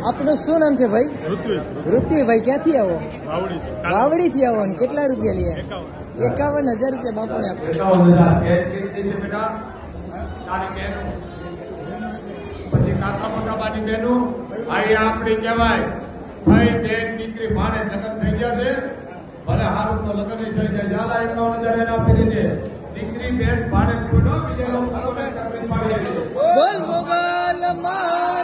આપનું શું નામ છે ભાઈ? ઋત્વિભાઈ. ક્યાંથી આવો? વાવડી થી આવો. કેટલા રૂપિયા લે? 51,000 રૂપિયા બાપુને આપો. પછી કાકા મોટાબાની બેનું આ આપણી કહેવાય ભાઈ બેન દીકરી માને લગ્ન થઈ ગયા છે. ભલે સારું તો લગ્ન થઈ જાય. ચાલા 51,000 એને આપી દેજે. દીકરી બેન ભાડે છોડો બીજા લોકો બોલ મોગલ માં